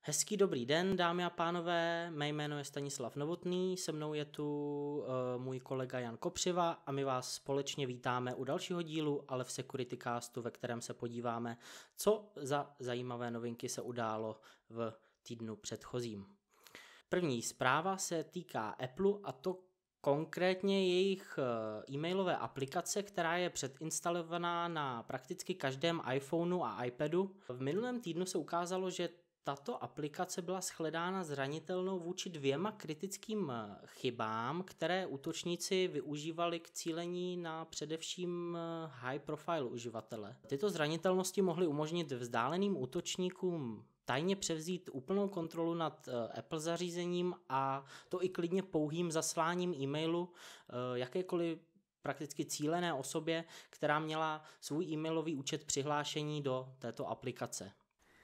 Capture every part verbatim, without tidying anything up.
Hezký dobrý den, dámy a pánové, mé jméno je Stanislav Novotný, se mnou je tu uh, můj kolega Jan Kopřiva a my vás společně vítáme u dalšího dílu Ale v Security Castu, ve kterém se podíváme, co za zajímavé novinky se událo v týdnu předchozím. První zpráva se týká Apple a to konkrétně jejich e-mailové aplikace, která je předinstalovaná na prakticky každém iPhoneu a iPadu. V minulém týdnu se ukázalo, že tato aplikace byla shledána zranitelnou vůči dvěma kritickým chybám, které útočníci využívali k cílení na především high profile uživatele. Tyto zranitelnosti mohly umožnit vzdáleným útočníkům tajně převzít úplnou kontrolu nad Apple zařízením a to i klidně pouhým zasláním e-mailu jakékoliv prakticky cílené osobě, která měla svůj e-mailový účet přihlášení do této aplikace.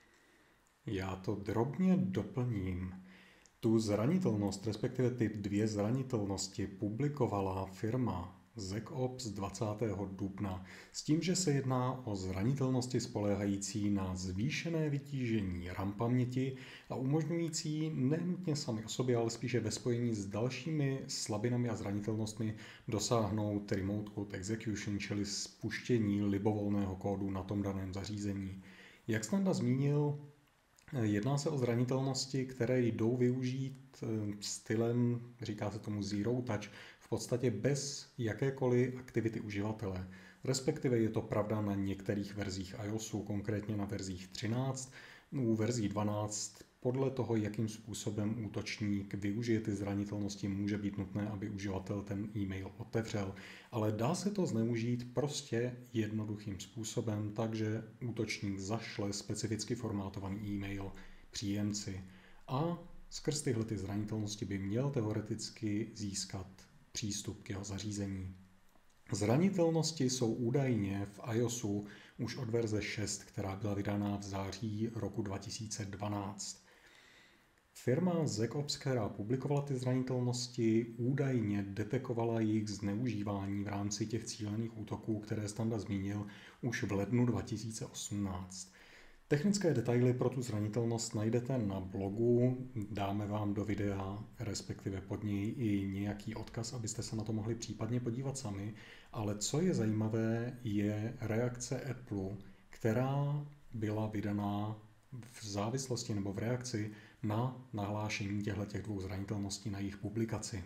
Já to drobně doplním. Tu zranitelnost, respektive ty dvě zranitelnosti, publikovala firma ZecOps dvacátého dubna s tím, že se jedná o zranitelnosti spoléhající na zvýšené vytížení RAM paměti a umožňující nenutně sami o sobě, ale spíše ve spojení s dalšími slabinami a zranitelnostmi dosáhnout remote code execution, čili spuštění libovolného kódu na tom daném zařízení. Jak Standa zmínil, jedná se o zranitelnosti, které jdou využít stylem, říká se tomu zero touch, v podstatě bez jakékoliv aktivity uživatele. Respektive je to pravda na některých verzích iOSu, konkrétně na verzích třináct, u verzí dvanáct. Podle toho, jakým způsobem útočník využije ty zranitelnosti, může být nutné, aby uživatel ten e-mail otevřel. Ale dá se to zneužít prostě jednoduchým způsobem, takže útočník zašle specificky formátovaný e-mail příjemci. A skrz tyhle ty zranitelnosti by měl teoreticky získat přístup k jeho zařízení. Zranitelnosti jsou údajně v iOSu už od verze šest, která byla vydána v září roku dva tisíce dvanáct. Firma ZecOps, která publikovala ty zranitelnosti, údajně detekovala jejich zneužívání v rámci těch cílených útoků, které Standa zmínil, už v lednu dva tisíce osmnáct. Technické detaily pro tu zranitelnost najdete na blogu, dáme vám do videa, respektive pod něj i nějaký odkaz, abyste se na to mohli případně podívat sami, ale co je zajímavé, je reakce Apple, která byla vydaná v závislosti nebo v reakci na nahlášení těchto dvou zranitelností na jejich publikaci.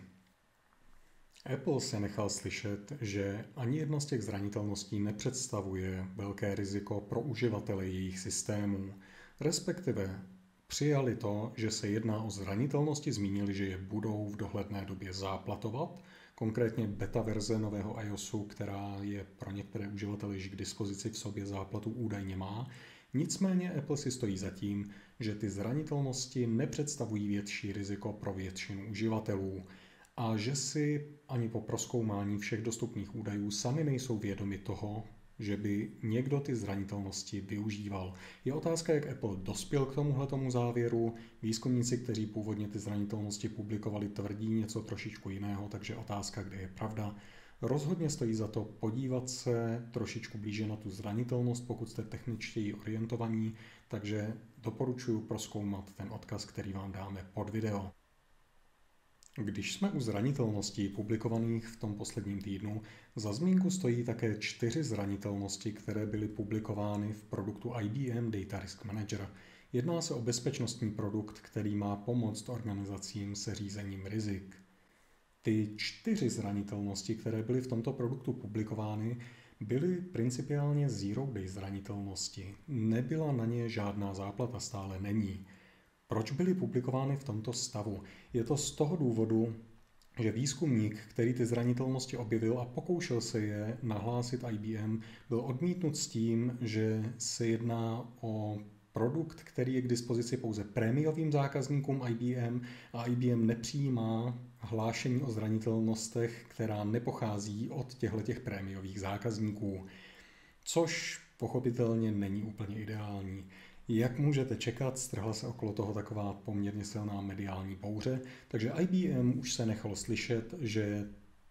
Apple se nechal slyšet, že ani jedna z těch zranitelností nepředstavuje velké riziko pro uživatele jejich systémů, respektive přijali to, že se jedná o zranitelnosti, zmínili, že je budou v dohledné době záplatovat, konkrétně beta verze nového iOSu, která je pro některé uživatele již k dispozici v sobě záplatu údajně má. Nicméně Apple si stojí za tím, že ty zranitelnosti nepředstavují větší riziko pro většinu uživatelů a že si ani po prozkoumání všech dostupných údajů sami nejsou vědomi toho, že by někdo ty zranitelnosti využíval. Je otázka, jak Apple dospěl k tomuhletomu závěru. Výzkumníci, kteří původně ty zranitelnosti publikovali, tvrdí něco trošičku jiného, takže otázka, kde je pravda. Rozhodně stojí za to podívat se trošičku blíže na tu zranitelnost, pokud jste techničtěji orientovaní, takže doporučuji prozkoumat ten odkaz, který vám dáme pod video. Když jsme u zranitelností publikovaných v tom posledním týdnu, za zmínku stojí také čtyři zranitelnosti, které byly publikovány v produktu I B M Data Risk Manager. Jedná se o bezpečnostní produkt, který má pomoct organizacím se řízením rizik. Ty čtyři zranitelnosti, které byly v tomto produktu publikovány, byly principiálně zero day zranitelnosti. Nebyla na ně žádná záplata, stále není. Proč byly publikovány v tomto stavu? Je to z toho důvodu, že výzkumník, který ty zranitelnosti objevil a pokoušel se je nahlásit I B M, byl odmítnut s tím, že se jedná o produkt, který je k dispozici pouze prémiovým zákazníkům I B M a I B M nepřijímá hlášení o zranitelnostech, která nepochází od těchto prémiových zákazníků, což pochopitelně není úplně ideální. Jak můžete čekat, strhla se okolo toho taková poměrně silná mediální bouře, takže I B M už se nechalo slyšet, že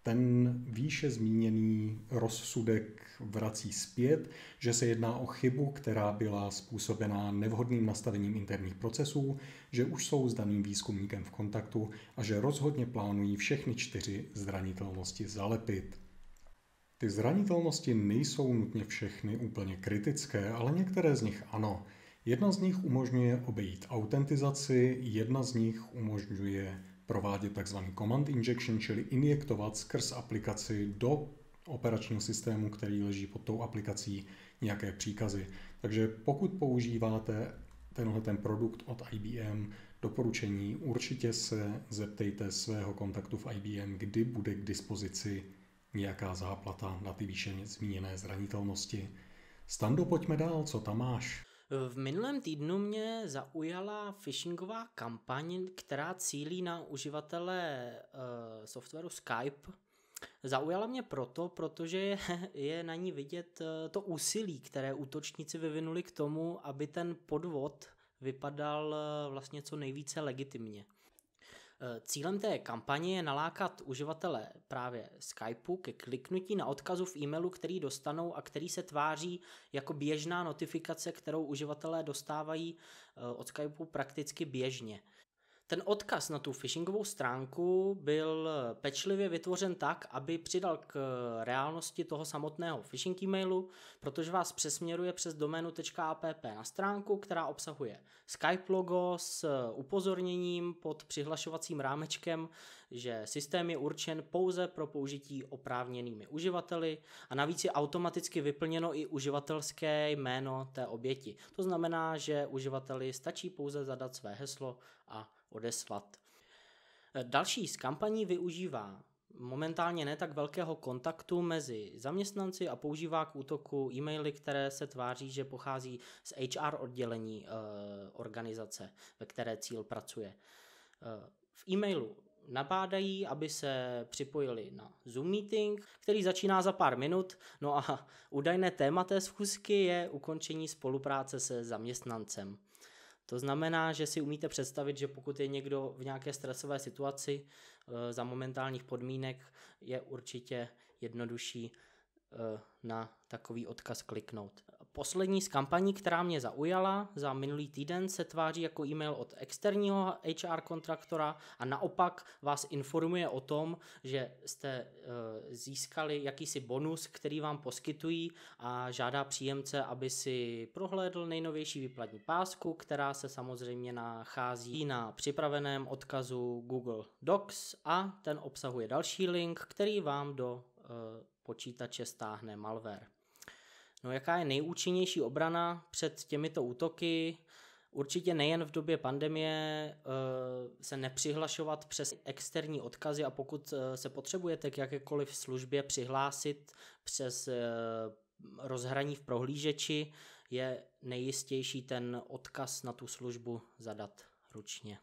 ten výše zmíněný rozsudek vrací zpět, že se jedná o chybu, která byla způsobená nevhodným nastavením interních procesů, že už jsou s daným výzkumníkem v kontaktu a že rozhodně plánují všechny čtyři zranitelnosti zalepit. Ty zranitelnosti nejsou nutně všechny úplně kritické, ale některé z nich ano. Jedna z nich umožňuje obejít autentizaci, jedna z nich umožňuje provádět tzv. Command injection, čili injektovat skrz aplikaci do operačního systému, který leží pod tou aplikací, nějaké příkazy. Takže pokud používáte tenhle ten produkt od I B M, doporučení, určitě se zeptejte svého kontaktu v I B M, kdy bude k dispozici nějaká záplata na ty výše zmíněné zranitelnosti. Stando, pojďme dál, co tam máš? V minulém týdnu mě zaujala phishingová kampaň, která cílí na uživatele uh, softwaru Skype. Zaujala mě proto, protože je, je na ní vidět uh, to úsilí, které útočníci vyvinuli k tomu, aby ten podvod vypadal uh, vlastně co nejvíce legitimně. Cílem té kampaně je nalákat uživatele právě Skypeu ke kliknutí na odkazu v e-mailu, který dostanou a který se tváří jako běžná notifikace, kterou uživatelé dostávají od Skypeu prakticky běžně. Ten odkaz na tu phishingovou stránku byl pečlivě vytvořen tak, aby přidal k reálnosti toho samotného phishing e-mailu, protože vás přesměruje přes doménu .app na stránku, která obsahuje Skype logo s upozorněním pod přihlašovacím rámečkem, že systém je určen pouze pro použití oprávněnými uživateli a navíc je automaticky vyplněno i uživatelské jméno té oběti. To znamená, že uživateli stačí pouze zadat své heslo a odeslat. Další z kampaní využívá momentálně ne tak velkého kontaktu mezi zaměstnanci a používá k útoku e-maily, které se tváří, že pochází z H R oddělení e, organizace, ve které cíl pracuje. E, v e-mailu nabádají, aby se připojili na Zoom meeting, který začíná za pár minut, no a údajné téma té schůzky je ukončení spolupráce se zaměstnancem. To znamená, že si umíte představit, že pokud je někdo v nějaké stresové situaci e, za momentálních podmínek, je určitě jednodušší e, na takový odkaz kliknout. Poslední z kampaní, která mě zaujala za minulý týden, se tváří jako e-mail od externího H R kontraktora a naopak vás informuje o tom, že jste e, získali jakýsi bonus, který vám poskytují a žádá příjemce, aby si prohlédl nejnovější výplatní pásku, která se samozřejmě nachází na připraveném odkazu Google Docs a ten obsahuje další link, který vám do e, počítače stáhne malware. No, jaká je nejúčinnější obrana před těmito útoky? Určitě nejen v době pandemie e, se nepřihlašovat přes externí odkazy a pokud se potřebujete k jakékoliv službě přihlásit přes e, rozhraní v prohlížeči, je nejjistější ten odkaz na tu službu zadat ručně.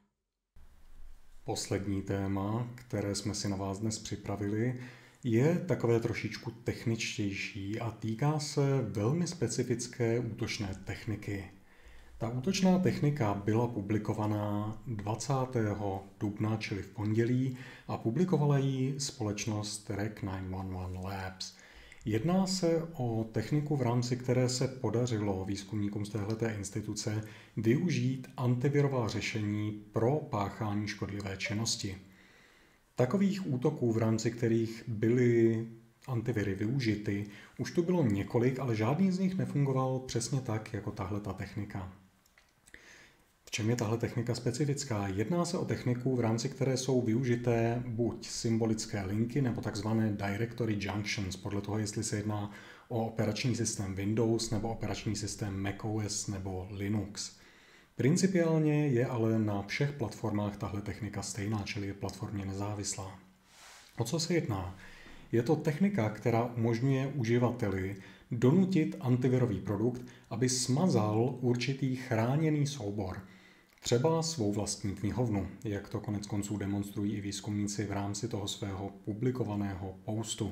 Poslední téma, které jsme si na vás dnes připravili, je takové trošičku techničtější a týká se velmi specifické útočné techniky. Ta útočná technika byla publikovaná dvacátého dubna, čili v pondělí, a publikovala ji společnost R E C devět set jedenáct Labs. Jedná se o techniku, v rámci které se podařilo výzkumníkům z téhleté instituce využít antivirová řešení pro páchání škodlivé činnosti. Takových útoků, v rámci kterých byly antiviry využity, už tu bylo několik, ale žádný z nich nefungoval přesně tak, jako tahleta technika. V čem je tahle technika specifická? Jedná se o techniku, v rámci které jsou využité buď symbolické linky nebo takzvané directory junctions, podle toho, jestli se jedná o operační systém Windows nebo operační systém macOS nebo Linux. Principiálně je ale na všech platformách tahle technika stejná, čili je platformně nezávislá. O co se jedná? Je to technika, která umožňuje uživateli donutit antivirový produkt, aby smazal určitý chráněný soubor, třeba svou vlastní knihovnu, jak to konec konců demonstrují i výzkumníci v rámci toho svého publikovaného postu.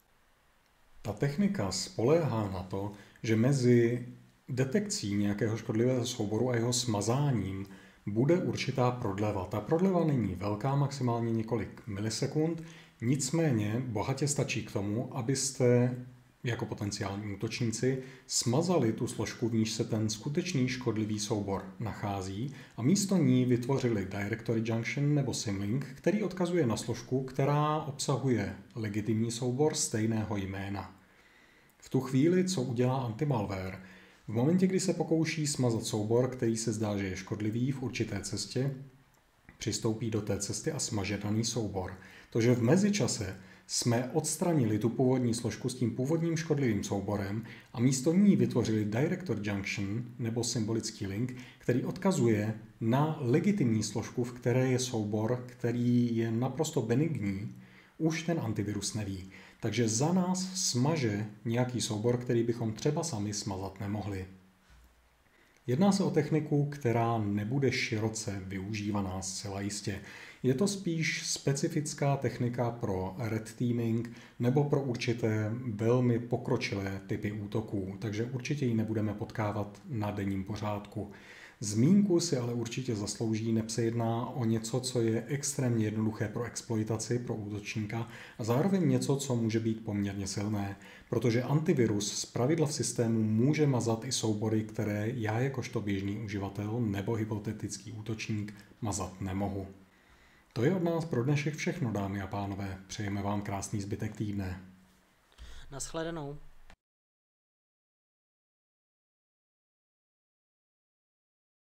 Ta technika spoléhá na to, že mezi detekcí nějakého škodlivého souboru a jeho smazáním bude určitá prodleva. Ta prodleva není velká, maximálně několik milisekund, Nicméně bohatě stačí k tomu, abyste jako potenciální útočníci smazali tu složku, v níž se ten skutečný škodlivý soubor nachází a místo ní vytvořili Directory Junction nebo Symlink, který odkazuje na složku, která obsahuje legitimní soubor stejného jména. V tu chvíli, co udělá antimalware? V momentě, kdy se pokouší smazat soubor, který se zdá, že je škodlivý v určité cestě, přistoupí do té cesty a smaže daný soubor. To, že v mezičase jsme odstranili tu původní složku s tím původním škodlivým souborem a místo ní vytvořili Director Junction nebo symbolický link, který odkazuje na legitimní složku, v které je soubor, který je naprosto benigní, už ten antivirus neví. Takže za nás smaže nějaký soubor, který bychom třeba sami smazat nemohli. Jedná se o techniku, která nebude široce využívaná zcela jistě. Je to spíš specifická technika pro red teaming nebo pro určité velmi pokročilé typy útoků, takže určitě ji nebudeme potkávat na denním pořádku. Zmínku si ale určitě zaslouží, neb se jedná o něco, co je extrémně jednoduché pro exploitaci, pro útočníka a zároveň něco, co může být poměrně silné, protože antivirus zpravidla v systému může mazat i soubory, které já jakožto běžný uživatel nebo hypotetický útočník mazat nemohu. To je od nás pro dnešek všechno, dámy a pánové. Přejeme vám krásný zbytek týdne. Naschledanou.